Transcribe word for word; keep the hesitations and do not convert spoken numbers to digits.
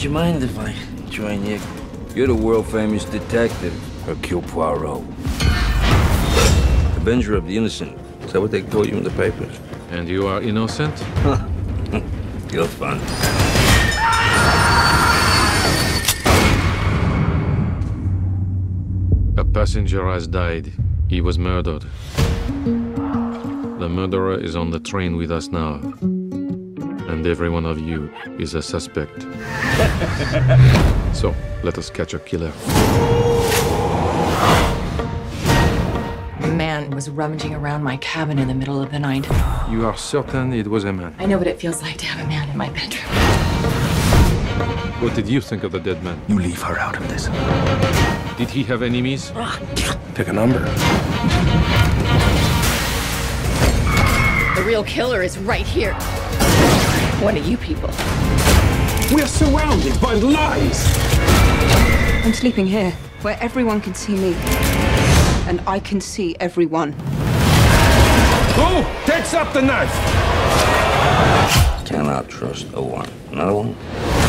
you mind if I join you? You're the world-famous detective, Hercule Poirot. Avenger of the innocent. Is that what they call you in the papers? And you are innocent? You're fun. A passenger has died. He was murdered. The murderer is on the train with us now. And every one of you is a suspect. So, let us catch a killer. A man was rummaging around my cabin in the middle of the night. You are certain it was a man? I know what it feels like to have a man in my bedroom. What did you think of the dead man? You leave her out of this. Did he have enemies? Pick a number. The real killer is right here. One of you people. We're surrounded by lies! I'm sleeping here, where everyone can see me. And I can see everyone. Who takes up the knife? Cannot trust no one. Another one?